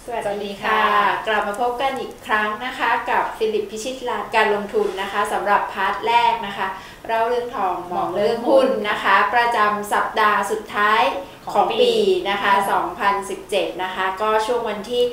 สวัสดีค่ะกลับมาพบกันอีกครั้งนะคะกับฟิลิปพิชิตลาภการลงทุนนะคะสำหรับพาร์ทแรกนะคะเราเรื่องทองมองเรื่องหุ้นนะคะประจำสัปดาห์สุดท้ายของปีนะคะ2017นะคะก็ช่วงวันที่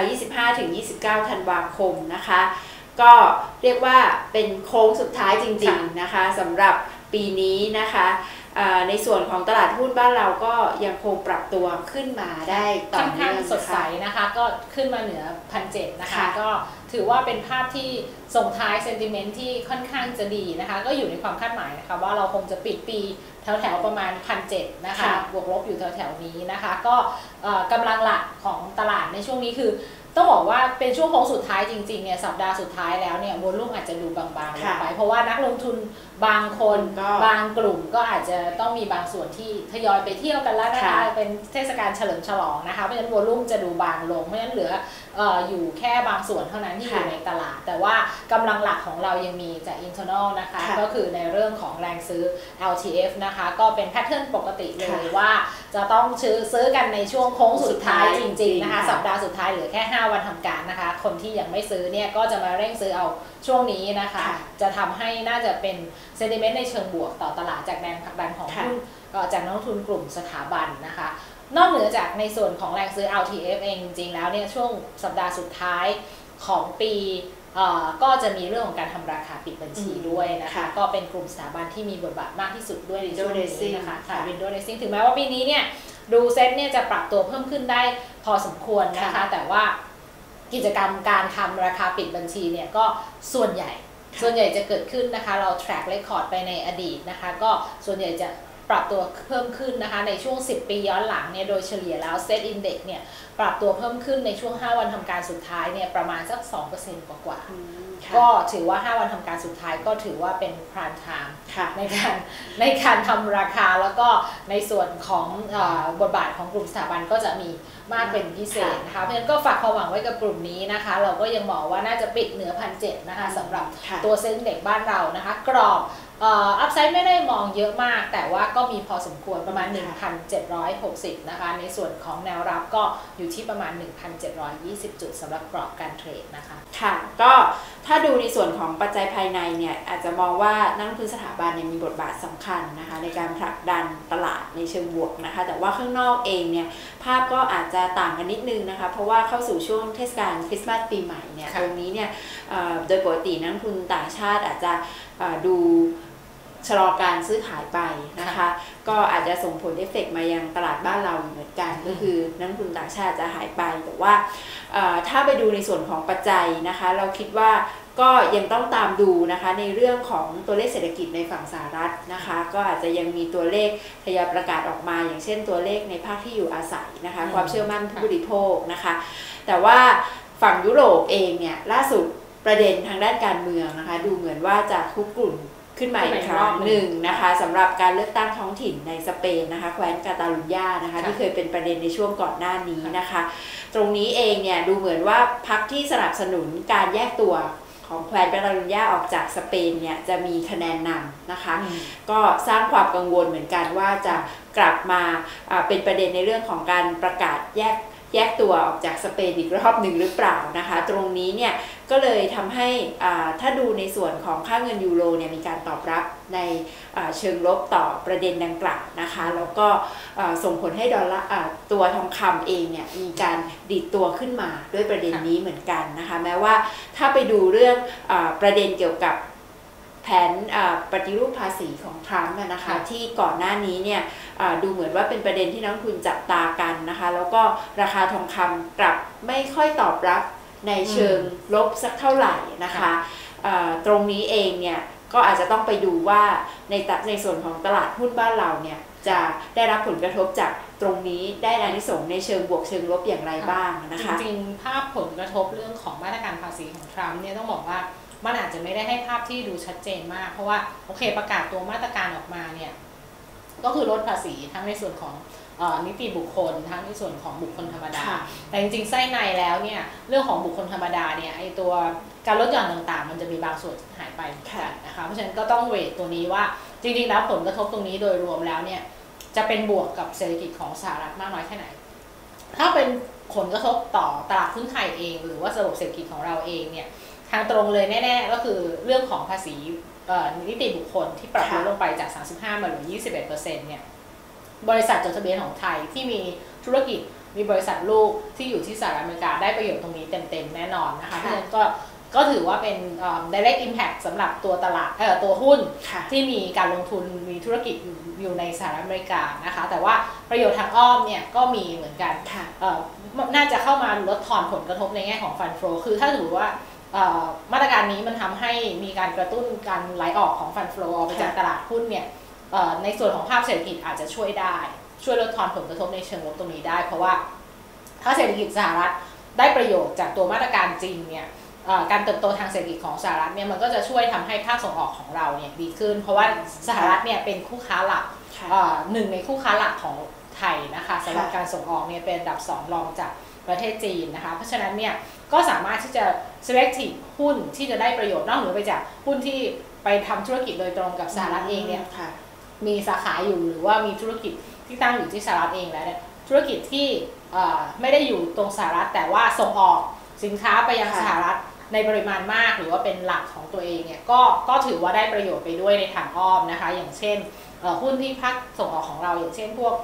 25-29 ธันวาคมนะคะก็เรียกว่าเป็นโค้งสุดท้ายจริงๆนะคะสำหรับปีนี้นะคะในส่วนของตลาดหุ้นบ้านเราก็ยังคงปรับตัวขึ้นมาได้ต่อเนื่องสดใสนะคะก็ขึ้นมาเหนือ 1,700 นะคะก็ถือว่าเป็นภาพที่ส่งท้ายเซนติเมนต์ที่ค่อนข้างจะดีนะคะก็อยู่ในความคาดหมายนะคะว่าเราคงจะปิดปีแถวๆประมาณ 1,700 นะคะบวกลบอยู่แถวๆนี้นะคะก็กำลังหลักของตลาดในช่วงนี้คือต้องบอกว่าเป็นช่วงโค้งสุดท้ายจริงๆเนี่ยสัปดาห์สุดท้ายแล้วเนี่ยวอลุ่มอาจจะดูบางๆลงไปเพราะว่านักลงทุนบางคนบางกลุ่มก็อาจจะต้องมีบางส่วนที่ทยอยไปเที่ยวกันแล้วนะคะเป็นเทศกาลเฉลิมฉลองนะคะเพราะฉะนั้นวอลุ่มจะดูบางลงเพราะฉะนั้นเหลืออยู่แค่บางส่วนเท่านั้นที่อยู่ในตลาดแต่ว่ากำลังหลักของเรายังมีจาก internal นะคะก็คือในเรื่องของแรงซื้อ LTF นะคะก็เป็นแพทเทิร์นปกติเลยว่าจะต้องซื้อกันในช่วงโค้งสุดท้ายจริงๆนะคะสัปดาห์สุดท้ายเหลือแค่5 วันทำการนะคะคนที่ยังไม่ซื้อเนี่ยก็จะมาเร่งซื้อเอาช่วงนี้นะคะจะทำให้น่าจะเป็นเซนติเมนต์ในเชิงบวกต่อตลาดจากแรงผลักดันของหุ้นจากนักลงทุนกลุ่มสถาบันนะคะนอกเหนือจากในส่วนของแรงซื้อ LTF เองจริงๆแล้วเนี่ยช่วงสัปดาห์สุดท้ายของปีก็จะมีเรื่องของการทำราคาปิดบัญชีด้วยนะคะก็เป็นกลุ่มสถาบันที่มีบทบาทมากที่สุดด้วยในช่วงนี้นะคะWindow Dressing ถึงแม้ว่าปีนี้เนี่ยดูเซ็ตเนี่ยจะปรับตัวเพิ่มขึ้นได้พอสมควรนะคะแต่ว่ากิจกรรมการทำราคาปิดบัญชีเนี่ยก็ส่วนใหญ่จะเกิดขึ้นนะคะเรา track record ไปในอดีตนะคะก็ส่วนใหญ่จะปรับตัวเพิ่มขึ้นนะคะในช่วง10 ปีย้อนหลังเนี่ยโดยเฉลี่ยแล้ว Set Index เนี่ยปรับตัวเพิ่มขึ้นในช่วง5 วันทำการสุดท้ายเนี่ยประมาณสัก 2% กว่าก็ถือว่า5 วันทำการสุดท้ายก็ถือว่าเป็น prime time ในการทำราคาแล้วก็ในส่วนของบทบาทของกลุ่มสถาบันก็จะมีมากเป็นพิเศษนะคะเพราะฉะนั้นก็ฝากความหวังไว้กับกลุ่มนี้นะคะเราก็ยังมองว่าน่าจะปิดเหนือ 1,700 นะคะสำหรับตัวเซ็นเด็กบ้านเรานะคะกรอบอัพไซด์ไม่ได้มองเยอะมากแต่ว่าก็มีพอสมควรประมาณ 1,760 นะคะในส่วนของแนวรับก็อยู่ที่ประมาณ 1,720 จุดสำหรับกรอบการเทรดนะคะค่ะก็ถ้าดูในส่วนของปัจจัยภายในเนี่ยอาจจะมองว่านักลงทุนสถาบันมีบทบาทสำคัญนะคะในการผลักดันตลาดในเชิงบวกนะคะแต่ว่าข้างนอกเองเนี่ยภาพก็อาจจะต่างกันนิดนึงนะคะเพราะว่าเข้าสู่ช่วงเทศกาลคริสต์มาสปีใหม่เนี่ยตรงนี้เนี่ยโดยปกตินักลงทุนต่างชาติอาจจะดูชะลอการซื้อขายไปนะคะก็อาจจะส่งผลเอฟเฟกต์มายังตลาดบ้านเราเหมือนกันก็คือนักลงทุนต่างชาติจะหายไปแต่ว่าถ้าไปดูในส่วนของปัจจัยนะคะเราคิดว่าก็ยังต้องตามดูนะคะในเรื่องของตัวเลขเศรษฐกิจในฝั่งสหรัฐนะคะก็อาจจะยังมีตัวเลขทยอยประกาศออกมาอย่างเช่นตัวเลขในภาคที่อยู่อาศัยนะคะความเชื่อมั่นผู้บริโภคนะคะแต่ว่าฝั่งยุโรปเองเนี่ยล่าสุดประเด็นทางด้านการเมืองนะคะดูเหมือนว่าจะคุกกลุ่นขึ้นมาอีกครั้งหนึ่งนะคะสำหรับการเลือกตั้งท้องถิ่นในสเปนนะคะแคว้นกาตาลุญญานะคะที่เคยเป็นประเด็นในช่วงก่อนหน้านี้นะคะตรงนี้เองเนี่ยดูเหมือนว่าพรรคที่สนับสนุนการแยกตัวของแคว้นกาตาลุญญาออกจากสเปนเนี่ยจะมีคะแนนนำนะคะก็สร้างความกังวลเหมือนกันว่าจะกลับมาเป็นประเด็นในเรื่องของการประกาศแยกตัวออกจากสเปนอีกรอบหนึ่งหรือเปล่านะคะตรงนี้เนี่ยก็เลยทำให้ถ้าดูในส่วนของค่าเงินยูโรเนี่ยมีการตอบรับในเชิงลบต่อประเด็นดังกล่าวนะคะแล้วก็ส่งผลให้ดอลลาร์ตัวทองคำเองเนี่ยมีการดีดตัวขึ้นมาด้วยประเด็นนี้เหมือนกันนะคะแม้ว่าถ้าไปดูเรื่องประเด็นเกี่ยวกับแผนปฏิรูปภาษีของทรัมป์นะคะที่ก่อนหน้านี้เนี่ยดูเหมือนว่าเป็นประเด็นที่นักลงทุนจับตากันนะคะแล้วก็ราคาทองคำกลับไม่ค่อยตอบรับในเชิงลบสักเท่าไหร่นะคะตรงนี้เองเนี่ยก็อาจจะต้องไปดูว่าในส่วนของตลาดหุ้นบ้านเราเนี่ยจะได้รับผลกระทบจากตรงนี้ได้อานิสงส์ในเชิงบวกเชิงลบอย่างไรบ้างนะคะจริงๆภาพผลกระทบเรื่องของมาตรการภาษีของทรัมป์เนี่ยต้องบอกว่ามันอาจจะไม่ได้ให้ภาพที่ดูชัดเจนมากเพราะว่าโอเคประกาศตัวมาตรการออกมาเนี่ยก็คือลดภาษีทั้งในส่วนของนิติบุคคลทั้งในส่วนของบุคคลธรรมดาแต่จริงๆไส้ในแล้วเนี่ยเรื่องของบุคคลธรรมดาเนี่ยไอตัวการลดหย่อนต่างๆมันจะมีบางส่วนหายไปนะคะเพราะฉะนั้นก็ต้องเวทตัวนี้ว่าจริงๆแล้วผลกระทบตรงนี้โดยรวมแล้วเนี่ยจะเป็นบวกกับเศรษฐกิจของสหรัฐมากน้อยแค่ไหนถ้าเป็นผลกระทบต่อตลาดหุ้นไทยเองหรือว่าระบบเศรษฐกิจของเราเองเนี่ยทางตรงเลยแน่ๆก็คือเรื่องของภาษีนิติบุคคลที่ปรับลดลงไปจาก 35 มาเหลือ 21% เนี่ยบริษัทจดทะเบียนของไทยที่มีธุรกิจมีบริษัทลูกที่อยู่ที่สหรัฐอเมริกาได้ประโยชน์ตรงนี้เต็มๆแน่นอนนะคะเพราะฉะนั้นก็ถือว่าเป็น direct impact สำหรับตัวตลาดตัวหุ้นที่มีการลงทุนมีธุรกิจอยู่ในสหรัฐอเมริกานะคะแต่ว่าประโยชน์ทางอ้อมเนี่ยก็มีเหมือนกันน่าจะเข้ามาลดทอนผลกระทบในแง่ของ fund flow คือถ้าถือว่ามาตรการนี้มันทำให้มีการกระตุ้นการไหลออกของ fund flow ออกไปจากตลาดหุ้นเนี่ยในส่วนของภาพเศรษฐกิจอาจจะช่วยลดทอนผลกระทบในเชิงลบตรงนี้ได้เพราะว่าถ้าเศรษฐกิจสหรัฐได้ประโยชน์จากตัวมาตรการจริงเนี่ยการเติบโตทางเศรษฐกิจของสหรัฐเนี่ยมันก็จะช่วยทำให้ภาคส่งออกของเราเนี่ยดีขึ้นเพราะว่าสหรัฐเนี่ยเป็นคู่ค้าหลักหนึ่งในคู่ค้าหลักของไทยนะคะสำหรับการส่งออกเนี่ยเป็นอันดับ2รองจากประเทศจีนนะคะเพราะฉะนั้นเนี่ยก็สามารถที่จะ selective หุ้นที่จะได้ประโยชน์นอกเหนือไปจากหุ้นที่ไปทำธุรกิจโดยตรงกับสหรัฐเองเนี่ยมีสาขาอยู่หรือว่ามีธุรกิจที่ตั้งอยู่ที่สหรัฐเองแล้วเนี่ยธุรกิจที่ไม่ได้อยู่ตรงสหรัฐแต่ว่าส่งออกสินค้าไปยังสหรัฐในปริมาณมากหรือว่าเป็นหลักของตัวเองเนี่ยก็ถือว่าได้ประโยชน์ไปด้วยในทางอ้อมนะคะอย่างเช่นหุ้นที่ภาคส่งออกของเราอย่างเช่นพวก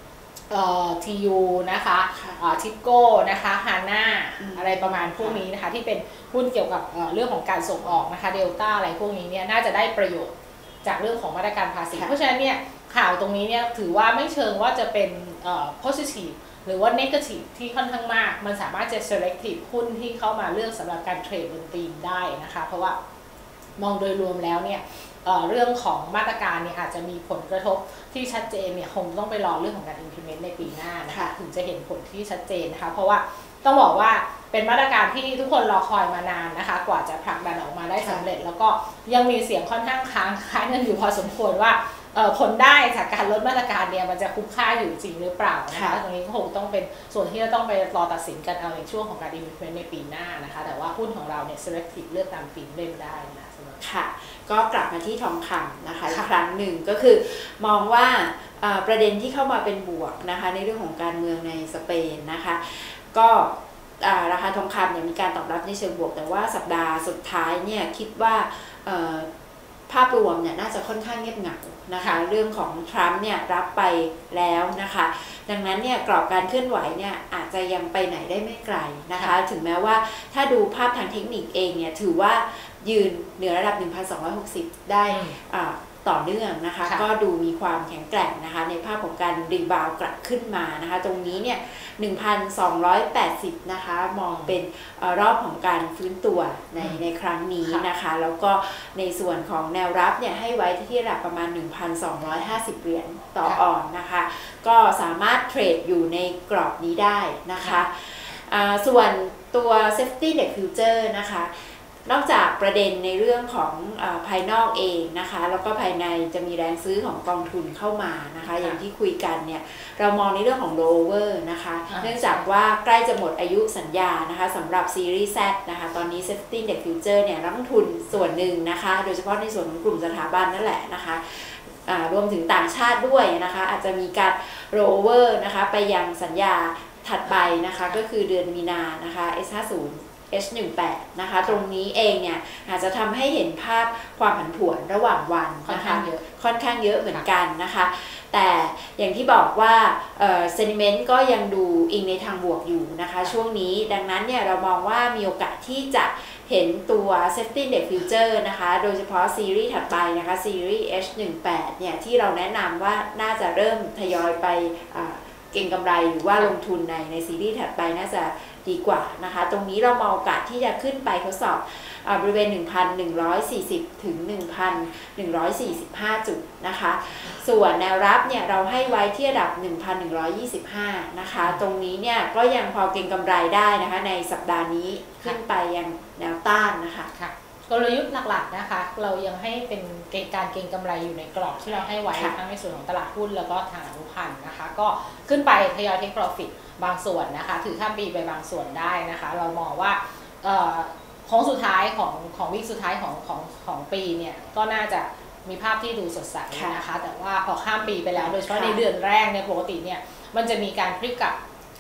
TU นะคะทิปโก้นะคะฮาน่าอะไรประมาณพวกนี้นะคะที่เป็นหุ้นเกี่ยวกับเรื่องของการส่งออกนะคะเดลต้าอะไรพวกนี้เนี่ยน่าจะได้ประโยชน์จากเรื่องของมาตรการภาษีเพราะฉะนั้นเนี่ยข่าวตรงนี้เนี่ยถือว่าไม่เชิงว่าจะเป็นpositive หรือว่า negative ที่ค่อนข้างมากมันสามารถจะ selective หุ้นที่เข้ามาเลือกสำหรับการเทรดบนธีมได้นะคะเพราะว่ามองโดยรวมแล้วเนี่ยเรื่องของมาตรการเนี่ยอาจจะมีผลกระทบที่ชัดเจนเนี่ยคงต้องไปรอเรื่องของการ implement ในปีหน้านะคะถึงจะเห็นผลที่ชัดเจนนะคะเพราะว่าต้องบอกว่าเป็นมาตรการที่ทุกคนรอคอยมานานนะคะกว่าจะผลักดันออกมาได้สำเร็จแล้วก็ยังมีเสียงค่อนข้างค้างคากันอยู่พอสมควรว่าผลได้จากการลดมาตรการเนี่ยมันจะคุ้มค่าอยู่จริงหรือเปล่านะคะตรงนี้ก็คงต้องเป็นส่วนที่จะต้องไปรอตัดสินกันเอาในช่วงของการ implement ในปีหน้านะคะแต่ว่าหุ้นของเราเนี่ย selective เลือกตามธีมเล่นได้นะค่ะก็กลับมาที่ทองคำนะคะอีกครั้งหนึ่งก็คือมองว่าประเด็นที่เข้ามาเป็นบวกนะคะในเรื่องของการเมืองในสเปนนะคะก็ราคาทองคำเนี่ยมีการตอบรับในเชิงบวกแต่ว่าสัปดาห์สุดท้ายเนี่ยคิดว่าภาพรวมเนี่ยน่าจะค่อนข้างเงียบเหงานะคะเรื่องของทรัมป์เนี่ยรับไปแล้วนะคะดังนั้นเนี่ยกรอบการเคลื่อนไหวเนี่ยอาจจะยังไปไหนได้ไม่ไกลนะคะถึงแม้ว่าถ้าดูภาพทางเทคนิคเองเนี่ยถือว่ายืนเหนือระดับ 1,260 ได้ต่อเนื่องนะคะก็ดูมีความแข็งแกร่งนะคะในภาพของการรีบาวกลับขึ้นมานะคะตรงนี้เนี่ย 1,280 นะคะมองเป็นรอบของการฟื้นตัวในครั้งนี้นะคะแล้วก็ในส่วนของแนวรับเนี่ยให้ไว้ที่ระดับประมาณ 1,250 เหรียญต่อออนนะคะก็สามารถเทรดอยู่ในกรอบนี้ได้นะคะส่วนตัว Safety Net Future นะคะนอกจากประเด็นในเรื่องของภายนอกเองนะคะแล้วก็ภายในจะมีแรงซื้อของกองทุนเข้ามานะคะอย่างที่คุยกันเนี่ยเรามองในเรื่องของ rollover นะคะเนื่องจากว่าใกล้จะหมดอายุสัญญานะคะสำหรับซีรีส์ Z นะคะตอนนี้ Safety Net Future เนี่ยนักลงทุนส่วนหนึ่งนะคะโดยเฉพาะในส่วนของกลุ่มสถาบันนั่นแหละนะคะรวมถึงต่างชาติด้วยนะคะอาจจะมีการ rollover นะคะไปยังสัญญาถัดไปนะคะก็คือเดือนมีนานะคะ S50 H18 นะคะตรงนี้เองเนี่ยอาจจะทำให้เห็นภาพความผันผวนระหว่างวันนะคะค่อนข้างเยอะเหมือนกันนะคะแต่อย่างที่บอกว่าsentiment ก็ยังดูอิงในทางบวกอยู่นะคะช่วงนี้ดังนั้นเนี่ยเรามองว่ามีโอกาสที่จะเห็นตัว Safety Net Future นะคะโดยเฉพาะซีรีส์ถัดไปนะคะซีรีส์ H18 เนี่ยที่เราแนะนำว่าน่าจะเริ่มทยอยไปเก็งกำไรหรือว่าลงทุนในซีรีส์ถัดไปน่าจะดีกว่านะคะตรงนี้เรามองโอกาสที่จะขึ้นไปทดสอบบริเวณ 1,140 ถึง 1,145 จุดนะคะส่วนแนวรับเนี่ยเราให้ไว้ที่ระดับ 1,125 นะคะตรงนี้เนี่ยก็ยังพอเก็งกำไรได้นะคะในสัปดาห์นี้ขึ้นไปยังแนวต้านนะคะกลยุทธ์หลักๆนะคะเรายังให้เป็นการเก็งกำไรอยู่ในกรอบที่เราให้ไว้ทั้งในส่วนของตลาดหุ้นแล้วก็ทางอนุพันธ์นะคะก็ขึ้นไปทยอยเทคโปรฟิตบางส่วนนะคะถือข้ามปีไปบางส่วนได้นะคะเรามองว่าของสุดท้ายของวิกสุดท้ายของปีเนี่ยก็น่าจะมีภาพที่ดูสดใสนะคะแต่ว่าพอข้ามปีไปแล้วโดยเฉพาะในเดือนแรกเนี่ยปกติเนี่ยมันจะมีการพลิกกลับ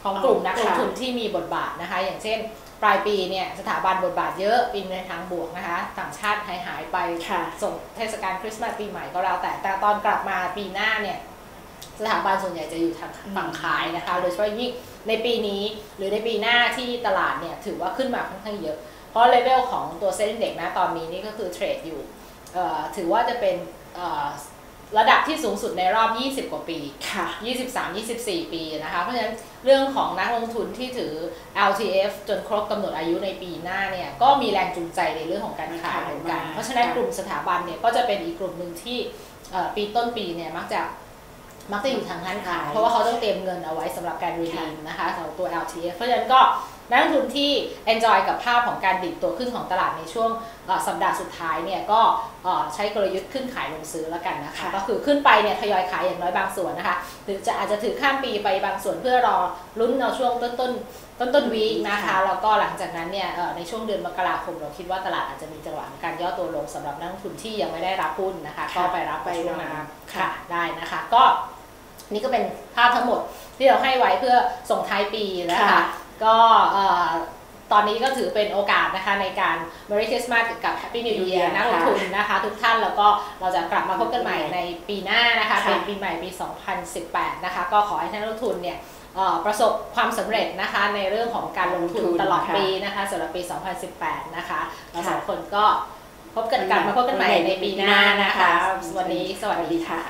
ของกลุ่มนักลงทุนที่มีบทบาทนะคะอย่างเช่นปลายปีเนี่ยสถาบันบทบาทเยอะปีในทางบวกนะคะต่างชาติหายไปส่งเทศกาลคริสต์มาสปีใหม่ก็แล้วแต่ตอนกลับมาปีหน้าเนี่ยสถาบันส่วนใหญ่จะอยู่ทางฝั่งขายนะคะโดยเฉพาะยิ่งในปีนี้หรือในปีหน้าที่ตลาดเนี่ยถือว่าขึ้นมาค่อนข้างเยอะเพราะเลเวลของตัวเซ็นดีเด็กนะตอนนี้นี่ก็คือเทรดอยู่ถือว่าจะเป็นระดับที่สูงสุดในรอบ20กว่าปี23-24 ปีนะคะเพราะฉะนั้นเรื่องของนักลงทุนที่ถือ LTF จนครบกำหนดอายุในปีหน้าเนี่ยก็มีแรงจูงใจในเรื่องของการขายเหมือนกันเพราะฉะนั้นกลุ่มสถาบันเนี่ยก็จะเป็นอีกกลุ่มหนึ่งที่ปีต้นปีเนี่ยมักจะอยู่ทางด้านขายเพราะว่าเขาต้องเตรียมเงินเอาไว้สำหรับการรีดีมนะคะสำหรับตัว LTF เพราะฉะนั้นก็นักลงทุนที่ enjoy กับภาพของการดิดตัวขึ้นของตลาดในช่วงสัปดาห์สุดท้ายเนี่ยก็ใช้กลยุทธ์ขึ้นขายลงซื้อแล้วกันนะคะก็คือขึ้นไปเนี่ยทยอยขายอย่างน้อยบางส่วนนะคะหรืออาจจะถือข้ามปีไปบางส่วนเพื่อรอลุ้นเอาช่วงต้นวีคนะคะแล้วก็หลังจากนั้นเนี่ยในช่วงเดือนมกราคมเราคิดว่าตลาดอาจจะมีจังหวะการย่อตัวลงสำหรับนักลงทุนที่ยังไม่ได้รับหุ้นนะคะก็ไปรับไปช่วงนั้นค่ะได้นะคะก็นี่ก็เป็นภาพทั้งหมดที่เราให้ไว้เพื่อส่งท้ายปีนะคะก็ตอนนี้ก็ถือเป็นโอกาสนะคะในการ Merry Christmas กับ Happy New Year นักลงทุนนะคะทุกท่านแล้วก็เราจะกลับมาพบกันใหม่ในปีหน้านะคะเป็นปีใหม่ปี 2018 นะคะก็ขอให้นักลงทุนเนี่ยประสบความสำเร็จนะคะในเรื่องของการลงทุนตลอดปีนะคะสำหรับปี 2018 นะคะเราสองคนก็พบกันมาพบกันใหม่ในปีหน้านะคะวันนี้สวัสดีค่ะ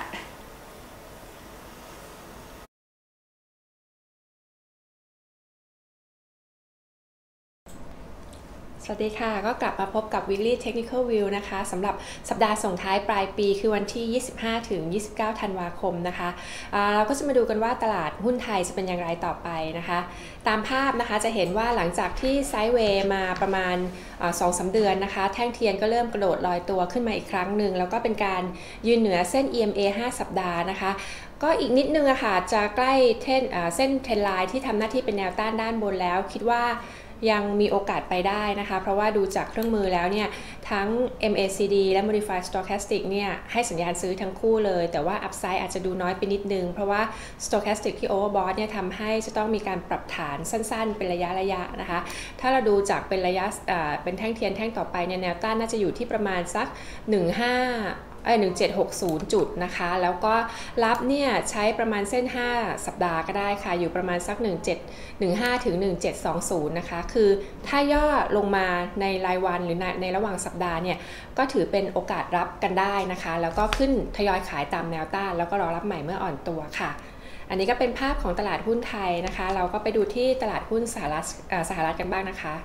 สวัสดีค่ะก็กลับมาพบกับ Weekly Technical View นะคะสำหรับสัปดาห์ส่งท้ายปลายปีคือวันที่25ถึง29ธันวาคมนะคะเราก็จะมาดูกันว่าตลาดหุ้นไทยจะเป็นอย่างไรต่อไปนะคะตามภาพนะคะจะเห็นว่าหลังจากที่ไซด์เวย์มาประมาณ 2-3 เดือนนะคะแท่งเทียนก็เริ่มกระโดดลอยตัวขึ้นมาอีกครั้งหนึ่งแล้วก็เป็นการยืนเหนือเส้น EMA 5 สัปดาห์นะคะก็อีกนิดนึงอะค่ะจะใกล้เส้นเทรนไลน์ที่ทำหน้าที่เป็นแนวต้านด้านบนแล้วคิดว่ายังมีโอกาสไปได้นะคะเพราะว่าดูจากเครื่องมือแล้วเนี่ยทั้ง MACD และ Modified Stochastic เนี่ยให้สัญญาณซื้อทั้งคู่เลยแต่ว่า Upside อาจจะดูน้อยไปนิดนึงเพราะว่า Stochastic ที่ Overbought เนี่ยทำให้จะต้องมีการปรับฐานสั้นๆเป็นระยะนะคะถ้าเราดูจากเป็นระยะเป็นแท่งเทียนแท่งต่อไปเนี่ยแนวต้านน่าจะอยู่ที่ประมาณสัก1760 จุดนะคะแล้วก็รับเนี่ยใช้ประมาณเส้น5สัปดาห์ก็ได้ค่ะอยู่ประมาณสัก1715ถึง1720นะคะคือถ้าย่อลงมาในรายวันหรือในระหว่างสัปดาห์เนี่ยก็ถือเป็นโอกาสรับกันได้นะคะแล้วก็ขึ้นทยอยขายตามแนวต้านแล้วก็รอรับใหม่เมื่ออ่อนตัวค่ะอันนี้ก็เป็นภาพของตลาดหุ้นไทยนะคะเราก็ไปดูที่ตลาดหุ้นสหรัฐกันบ้างนะคะ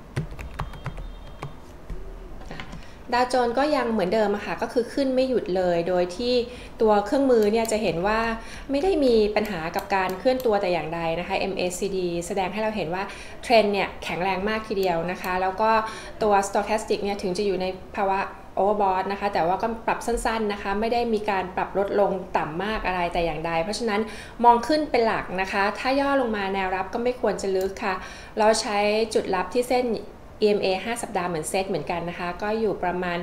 ดาวโจนส์ก็ยังเหมือนเดิมค่ะก็คือขึ้นไม่หยุดเลยโดยที่ตัวเครื่องมือเนี่ยจะเห็นว่าไม่ได้มีปัญหากับการเคลื่อนตัวแต่อย่างใดนะคะ MACD แสดงให้เราเห็นว่าเทรนด์เนี่ยแข็งแรงมากทีเดียวนะคะแล้วก็ตัว Stochastic เนี่ยถึงจะอยู่ในภาวะ Overbought นะคะแต่ว่าก็ปรับสั้นๆนะคะไม่ได้มีการปรับลดลงต่ำมากอะไรแต่อย่างใดเพราะฉะนั้นมองขึ้นเป็นหลักนะคะถ้าย่อลงมาแนวรับก็ไม่ควรจะลึกค่ะเราใช้จุดรับที่เส้นEMA 5 สัปดาห์เหมือนเซตเหมือนกันนะคะก็อยู่ประมาณ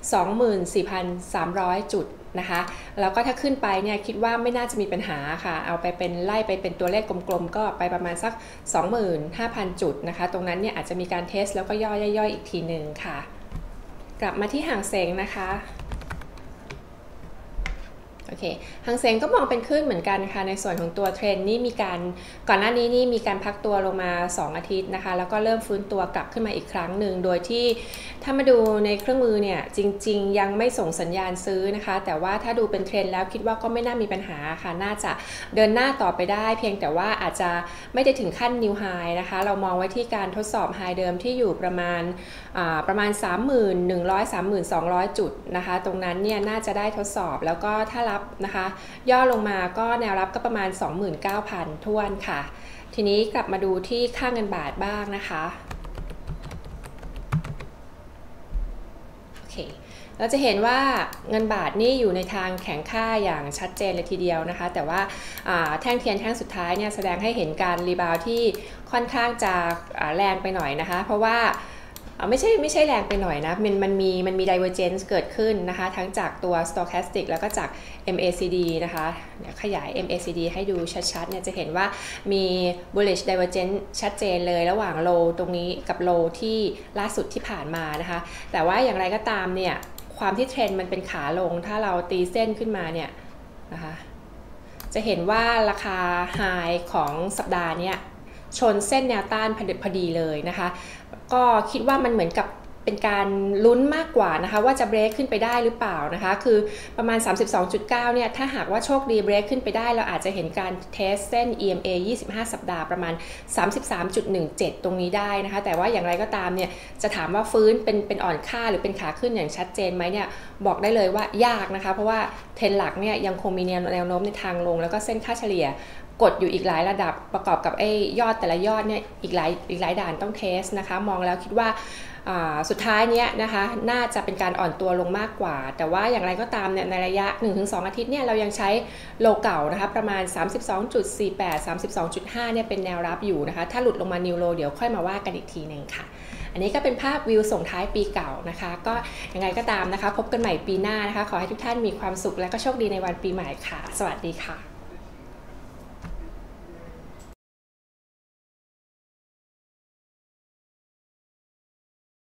24,300 จุดนะคะแล้วก็ถ้าขึ้นไปเนี่ยคิดว่าไม่น่าจะมีปัญหาค่ะเอาไปเป็นไล่ไปเป็นตัวเลขกลมๆก็ไปประมาณสัก 25,000 จุดนะคะตรงนั้นเนี่ยอาจจะมีการเทสแล้วก็ย่อยๆอีกทีหนึ่งค่ะกลับมาที่หางเส็งนะคะโอเคหางเส็งก็มองเป็นขึ้นเหมือนกันค่ะในส่วนของตัวเทรนนี่มีการก่อนหน้านี้นี่มีการพักตัวลงมา2 อาทิตย์นะคะแล้วก็เริ่มฟื้นตัวกลับขึ้นมาอีกครั้งหนึ่งโดยที่ถ้ามาดูในเครื่องมือเนี่ยจริงๆยังไม่ส่งสัญญาณซื้อนะคะแต่ว่าถ้าดูเป็นเทรนแล้วคิดว่าก็ไม่น่ามีปัญหาค่ะน่าจะเดินหน้าต่อไปได้เพียงแต่ว่าอาจจะไม่ได้ถึงขั้น New High นะคะเรามองไว้ที่การทดสอบ High เดิมที่อยู่ประมาณ 31,100-32,000 จุดนะคะตรงนั้นเนี่ยน่าจะได้ทดสอบแล้วก็ถ้ารับนะคะย่อลงมาก็แนวรับก็ประมาณ 29,000 ท้วนค่ะทีนี้กลับมาดูที่ค่าเงินบาทบ้างนะคะโอเคเราจะเห็นว่าเงินบาทนี่อยู่ในทางแข็งค่าอย่างชัดเจนเลยทีเดียวนะคะแต่ว่าแท่งเทียนแท่งสุดท้ายเนี่ยแสดงให้เห็นการรีบาวที่ค่อนข้างจะแรงไปหน่อยนะคะเพราะว่าไม่ใช่แรงไปหน่อยนะมันมี divergence เกิดขึ้นนะคะทั้งจากตัว stochastic แล้วก็จาก MACD นะคะขยาย MACD ให้ดูชัดๆเนี่ยจะเห็นว่ามี bullish divergence ชัดเจนเลยระหว่าง low ตรงนี้กับ low ที่ล่าสุดที่ผ่านมานะคะแต่ว่าอย่างไรก็ตามเนี่ยความที่เทรนด์มันเป็นขาลงถ้าเราตีเส้นขึ้นมาเนี่ยนะคะจะเห็นว่าราคา high ของสัปดาห์นี้ชนเส้นแนวต้านพอดีเลยนะคะก็คิดว่ามันเหมือนกับเป็นการลุ้นมากกว่านะคะว่าจะเบรกขึ้นไปได้หรือเปล่านะคะคือประมาณ 32.9 เนี่ยถ้าหากว่าโชคดีเบรกขึ้นไปได้เราอาจจะเห็นการเทสเส้น EMA 25 สัปดาห์ประมาณ 33.17 ตรงนี้ได้นะคะแต่ว่าอย่างไรก็ตามเนี่ยจะถามว่าฟื้นเป็นอ่อนค่าหรือเป็นขาขึ้นอย่างชัดเจนไหมเนี่ยบอกได้เลยว่ายากนะคะเพราะว่าเทรนหลักเนี่ยยังคงมีแนวโน้มในทางลงแล้วก็เส้นค่าเฉลี่ยกดอยู่อีกหลายระดับประกอบกับยอดแต่ละยอดเนี่ยอีกหลายด่านต้องเทสนะคะมองแล้วคิดว่าสุดท้ายเนี้ยนะคะน่าจะเป็นการอ่อนตัวลงมากกว่าแต่ว่าอย่างไรก็ตามเนี่ยในระยะ 1-2 อาทิตย์เนี่ยเรายังใช้โลเก่านะคะประมาณ 32.48 32.5 เนี่ยเป็นแนวรับอยู่นะคะถ้าหลุดลงมานิวโลเดี๋ยวค่อยมาว่ากันอีกทีนึงค่ะอันนี้ก็เป็นภาพวิวส่งท้ายปีเก่านะคะก็ยังไงก็ตามนะคะพบกันใหม่ปีหน้านะคะขอให้ทุกท่านมีความสุขและก็โชคดีในวันปีใหม่ค่ะสวัสดีค่ะ